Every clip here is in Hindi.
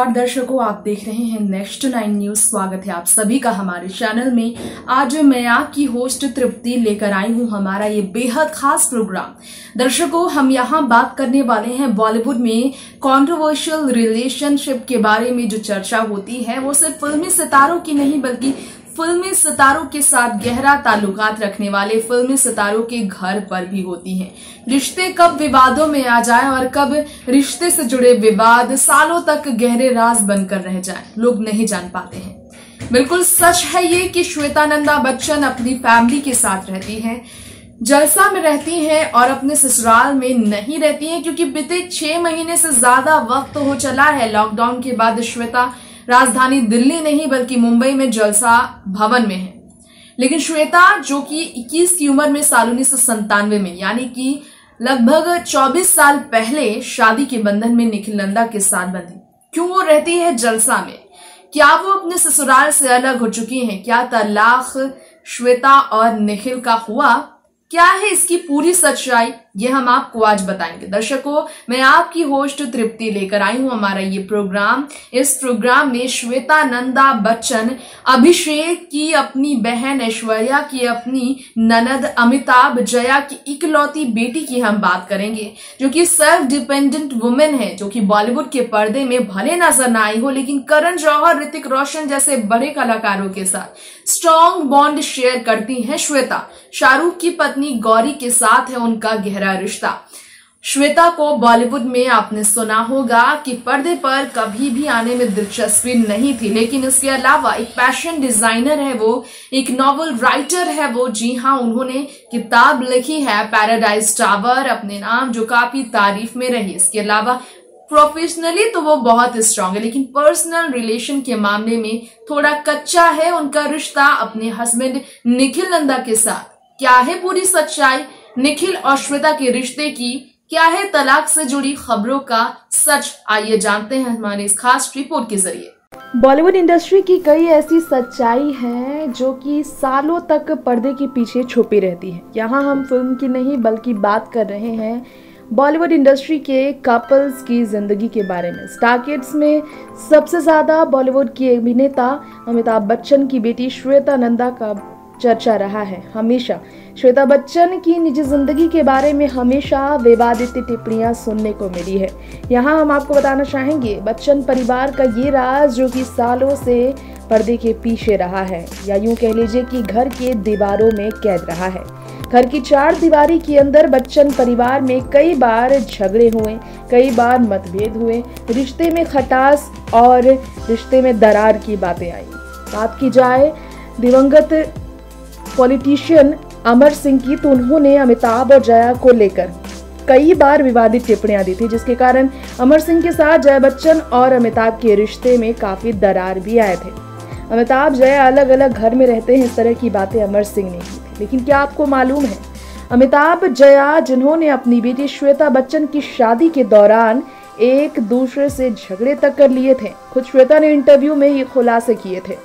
नमस्कार दर्शकों, आप देख रहे हैं नेक्स्ट 9 न्यूज। स्वागत है आप सभी का हमारे चैनल में। आज मैं आपकी होस्ट तृप्ति लेकर आई हूं हमारा ये बेहद खास प्रोग्राम। दर्शकों, हम यहां बात करने वाले हैं बॉलीवुड में कंट्रोवर्शियल रिलेशनशिप के बारे में। जो चर्चा होती है वो सिर्फ फिल्मी सितारों की नहीं बल्कि फिल्मी सितारों के साथ गहरा ताल्लुकात रखने वाले फिल्मी सितारों के घर पर भी होती हैं। रिश्ते कब विवादों में आ जाए और कब रिश्ते से जुड़े विवाद सालों तक गहरे राज बनकर रह जाए, लोग नहीं जान पाते हैं। बिल्कुल सच है ये कि श्वेता नंदा बच्चन अपनी फैमिली के साथ रहती हैं, जलसा में रहती हैं और अपने ससुराल में नहीं रहती हैं, क्योंकि बीते 6 महीने से ज्यादा वक्त हो चला है। लॉकडाउन के बाद श्वेता राजधानी दिल्ली नहीं बल्कि मुंबई में जलसा भवन में है। लेकिन श्वेता, जो कि 21 की उम्र में साल 1997 में यानी कि लगभग 24 साल पहले शादी के बंधन में निखिल नंदा के साथ बंधी, क्यों वो रहती है जलसा में? क्या वो अपने ससुराल से अलग हो चुकी हैं? क्या तलाक श्वेता और निखिल का हुआ? क्या है इसकी पूरी सच्चाई? ये हम आपको आज बताएंगे। दर्शकों, मैं आपकी होस्ट तृप्ति लेकर आई हूं हमारा ये प्रोग्राम। इस प्रोग्राम में श्वेता नंदा बच्चन, अभिषेक की अपनी बहन ऐश्वर्या की अपनी ननद अमिताभ, जया की इकलौती बेटी की हम बात करेंगे, जो कि सेल्फ डिपेंडेंट वुमेन है, जो कि बॉलीवुड के पर्दे में भले नजर न आई हो लेकिन करण जौहर, ऋतिक रोशन जैसे बड़े कलाकारों के साथ स्ट्रॉन्ग बॉन्ड शेयर करती हैं श्वेता। शाहरुख की पत्नी गौरी के साथ है उनका गहरा रिश्ता। श्वेता को बॉलीवुड में आपने सुना होगा कि पर्दे पर कभी भी आने में दिलचस्पी नहीं थी, लेकिन इसके अलावा एक फैशन डिजाइनर है वो, एक नॉवल राइटर है वो। जी हाँ, उन्होंने किताब लिखी है पैराडाइज टावर अपने नाम, जो काफी तारीफ में रही। इसके अलावा प्रोफेशनली तो वो बहुत स्ट्रांग है, लेकिन पर्सनल रिलेशन के मामले में थोड़ा कच्चा है उनका रिश्ता अपने हस्बैंड निखिल नंदा के साथ। क्या है पूरी सच्चाई निखिल और श्वेता के रिश्ते की? क्या है तलाक से जुड़ी खबरों का सच? आइए जानते हैं हमारे इस खास रिपोर्ट के जरिए। बॉलीवुड इंडस्ट्री की कई ऐसी सच्चाई हैं जो कि सालों तक पर्दे के पीछे छुपी रहती है। यहाँ हम फिल्म की नहीं बल्कि बात कर रहे हैं बॉलीवुड इंडस्ट्री के कपल्स की जिंदगी के बारे में। स्टार किड्स में सबसे ज्यादा बॉलीवुड की अभिनेता अमिताभ बच्चन की बेटी श्वेता नंदा का चर्चा रहा है हमेशा। श्वेता बच्चन की निजी जिंदगी के बारे में हमेशा विवादित टिप्पणियां सुनने को मिली है। यहाँ हम आपको बताना चाहेंगे बच्चन परिवार का ये राज जो कि सालों से पर्दे के पीछे रहा है, या यूं कह लीजिए कि घर के दीवारों में कैद रहा है। घर की 4 दीवारी के अंदर बच्चन परिवार में कई बार झगड़े हुए, कई बार मतभेद हुए, रिश्ते में खटास और रिश्ते में दरार की बातें आई। बात की जाए दिवंगत पॉलिटिशियन अमर सिंह की, तो उन्होंने अमिताभ और जया को लेकर कई बार विवादित टिप्पणियां दी थी, जिसके कारण अमर सिंह के साथ जया बच्चन और अमिताभ के रिश्ते में काफी दरार भी आए थे। अमिताभ जया अलग अलग घर में रहते हैं, इस तरह की बातें अमर सिंह ने की थी। लेकिन क्या आपको मालूम है, अमिताभ जया जिन्होंने अपनी बेटी श्वेता बच्चन की शादी के दौरान एक दूसरे से झगड़े तक कर लिए थे। खुद श्वेता ने इंटरव्यू में ये खुलासे किए थे।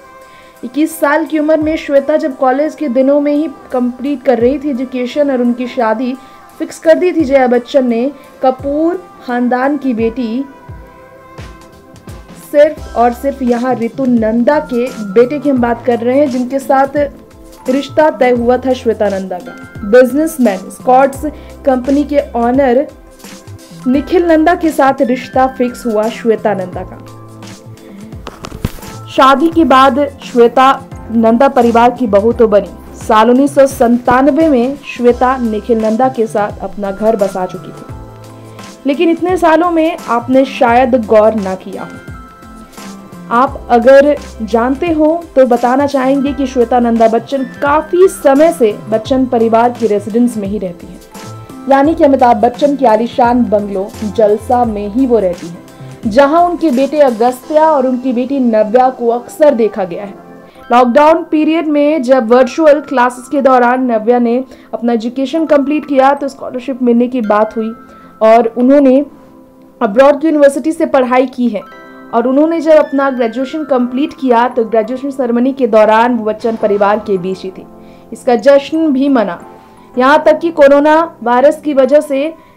21 साल की उम्र में श्वेता जब कॉलेज के दिनों में ही कंप्लीट कर रही थी एजुकेशन और उनकी शादी फिक्स कर दी थी जया बच्चन ने। कपूर खानदान की बेटी सिर्फ और सिर्फ यहाँ ऋतु नंदा के बेटे की हम बात कर रहे हैं, जिनके साथ रिश्ता तय हुआ था श्वेता नंदा का। बिजनेसमैन स्कॉट्स कंपनी के ऑनर निखिल नंदा के साथ रिश्ता फिक्स हुआ श्वेता नंदा का। शादी के बाद श्वेता नंदा परिवार की बहू तो बनी। साल 1997 में श्वेता निखिल नंदा के साथ अपना घर बसा चुकी थी, लेकिन इतने सालों में आपने शायद गौर ना किया हो। आप अगर जानते हो तो बताना चाहेंगे कि श्वेता नंदा बच्चन काफी समय से बच्चन परिवार की रेजिडेंस में ही रहती है, यानी कि अमिताभ बच्चन के आलीशान बंगलो जलसा में ही वो रहती है, जहां उनके बेटे अगस्त्या और उनकी बेटी नव्या को अक्सर देखा गया है। लॉकडाउन पीरियड में जब वर्चुअल क्लासेस के दौरान नव्या ने अपना एजुकेशन कंप्लीट किया तो स्कॉलरशिप मिलने की बात हुई और उन्होंने अब्रॉड की यूनिवर्सिटी से पढ़ाई की है। और उन्होंने जब अपना ग्रेजुएशन कंप्लीट किया तो ग्रेजुएशन सेरेमनी के दौरान वो बच्चन परिवार के बीच ही थी। इसका जश्न भी मना, यहाँ तक कि कोरोना वायरस की वजह से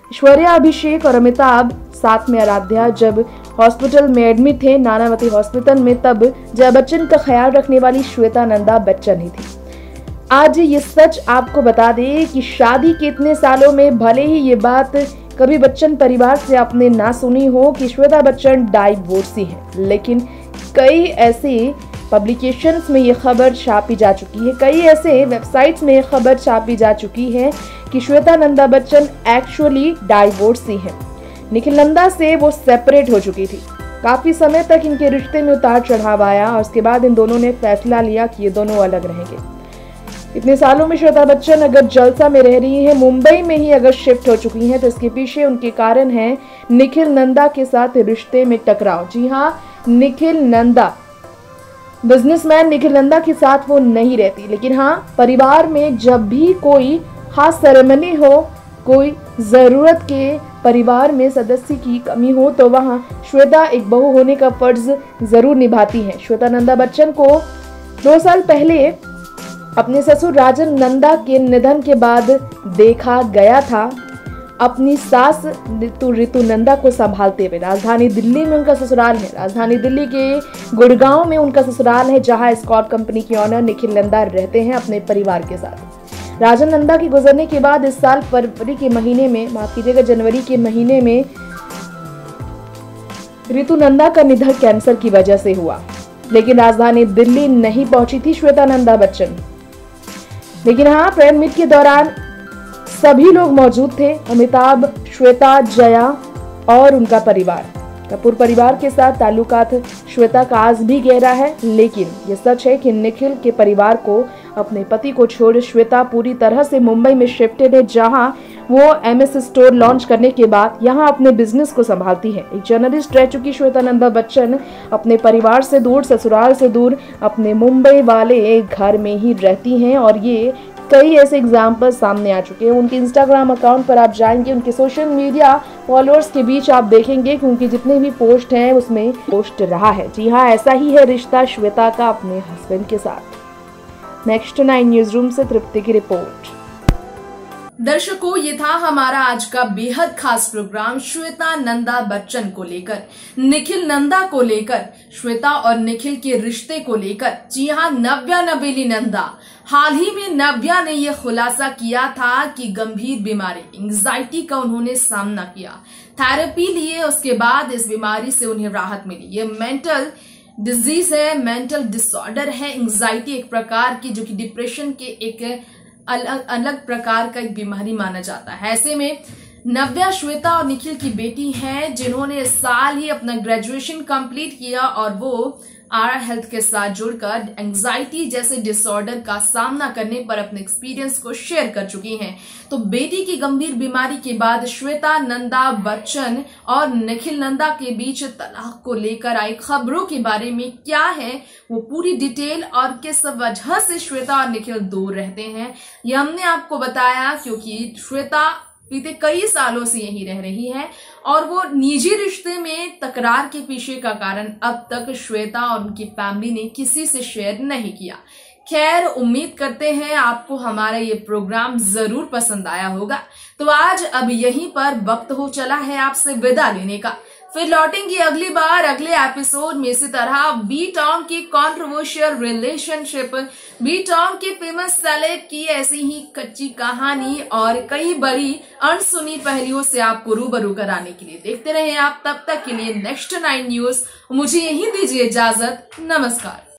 ऐश्वर्या, अभिषेक और अमिताभ साथ में आराध्या जब हॉस्पिटल में एडमिट थे, नानावती हॉस्पिटल में, तब जया बच्चन का ख्याल रखने वाली श्वेता नंदा बच्चन ही थी। आज ये सच आपको बता दे कि शादी के इतने सालों में भले ही ये बात कभी बच्चन परिवार से आपने ना सुनी हो कि श्वेता बच्चन डाइवोर्सी है, लेकिन कई ऐसे पब्लिकेशंस में ये खबर छापी जा चुकी है, कई ऐसे वेबसाइट्स में ये खबर छापी जा चुकी है कि श्वेता नंदा बच्चन एक्चुअली डाइवोर्सी है। निखिल नंदा से वो सेपरेट हो चुकी थी। काफी समय तक इनके रिश्ते में उतार चढ़ाव आया और उसके बाद इन दोनों ने फैसला लिया कि ये दोनों अलग रहेंगे। इतने सालों में श्वेता बच्चन अगर जलसा में रह रही है, मुंबई में ही अगर शिफ्ट हो चुकी हैं, तो इसके पीछे उनके कारण है निखिल नंदा के साथ रिश्ते में टकराव। जी हाँ, निखिल नंदा, बिजनेसमैन निखिल नंदा के साथ वो नहीं रहती, लेकिन हाँ, परिवार में जब भी कोई खास सेरेमनी हो, कोई जरूरत के परिवार में सदस्य की कमी हो, तो वहाँ श्वेता एक बहू होने का फर्ज जरूर निभाती है। श्वेता नंदा बच्चन को 2 साल पहले अपने ससुर राजन नंदा के निधन के बाद देखा गया था अपनी सास ऋतु नंदा को संभालते हुए। राजधानी दिल्ली में उनका ससुराल है, राजधानी दिल्ली के गुड़गांव में उनका ससुराल है, जहां एस्कॉर्ट कंपनी के ऑनर निखिल नंदा रहते हैं अपने परिवार के साथ। राजन नंदा के गुजरने के बाद इस साल फरवरी के महीने में, माफ कीजिएगा, जनवरी के महीने में ऋतु नंदा का निधन कैंसर की वजह से हुआ, लेकिन राजधानी दिल्ली नहीं पहुंची थी श्वेता नंदा बच्चन। लेकिन हाँ, प्रेयर मीट के दौरान सभी लोग मौजूद थे, अमिताभ, श्वेता, जया और उनका परिवार। कपूर परिवार के साथ ताल्लुकात श्वेता का आज भी गहरा है, लेकिन ये सच है कि निखिल के परिवार को अपने पति को छोड़ श्वेता पूरी तरह से मुंबई में शिफ्टेड है, जहां वो एमएस स्टोर लॉन्च करने के बाद यहां अपने बिजनेस को संभालती है। एक जर्नलिस्ट रह चुकी श्वेता नंदा बच्चन अपने परिवार से दूर, ससुराल से दूर, अपने मुंबई वाले घर में ही रहती हैं और ये कई ऐसे एग्जाम्पल सामने आ चुके हैं। उनके इंस्टाग्राम अकाउंट पर आप जाएंगे, उनके सोशल मीडिया फॉलोअर्स के बीच आप देखेंगे कि उनकी जितने भी पोस्ट हैं उसमें पोस्ट रहा है। जी हाँ, ऐसा ही है रिश्ता श्वेता का अपने हस्बैंड के साथ। नेक्स्ट 9 न्यूज रूम से तृप्ति की रिपोर्ट। दर्शकों, ये था हमारा आज का बेहद खास प्रोग्राम श्वेता नंदा बच्चन को लेकर, निखिल नंदा को लेकर, श्वेता और निखिल के रिश्ते को लेकर। जी हाँ, नव्या नबेली नंदा, हाल ही में नव्या ने यह खुलासा किया था कि गंभीर बीमारी एंग्जाइटी का उन्होंने सामना किया, थेरेपी लिए, उसके बाद इस बीमारी से उन्हें राहत मिली। ये मेंटल डिजीज है, मेंटल डिसऑर्डर है। एंग्जाइटी एक प्रकार की, जो कि डिप्रेशन के एक अलग प्रकार का एक बीमारी माना जाता है। ऐसे में नव्या श्वेता और निखिल की बेटी हैं, जिन्होंने इस साल ही अपना ग्रेजुएशन कंप्लीट किया और वो आर हेल्थ के साथ जुड़कर एंग्जाइटी जैसे डिसऑर्डर का सामना करने पर अपने एक्सपीरियंस को शेयर कर चुकी हैं। तो बेटी की गंभीर बीमारी के बाद श्वेता नंदा बच्चन और निखिल नंदा के बीच तलाक को लेकर आई खबरों के बारे में क्या है वो पूरी डिटेल और किस वजह से श्वेता और निखिल दूर रहते हैं, ये हमने आपको बताया, क्योंकि श्वेता बीते कई सालों से यहीं रह रही है और वो निजी रिश्ते में तकरार के पीछे का कारण अब तक श्वेता और उनकी फैमिली ने किसी से शेयर नहीं किया। खैर, उम्मीद करते हैं आपको हमारा ये प्रोग्राम जरूर पसंद आया होगा। तो आज अब यहीं पर वक्त हो चला है आपसे विदा लेने का। फिर लौटेंगे अगली बार अगले एपिसोड में इसी तरह बी टाउन की कंट्रोवर्शियल रिलेशनशिप, बी टाउन के फेमस सेलेब की ऐसी ही कच्ची कहानी और कई बड़ी अनसुनी पहलुओं से आपको रूबरू कराने के लिए देखते रहे आप। तब तक के लिए नेक्स्ट 9 न्यूज, मुझे यही दीजिए इजाजत। नमस्कार।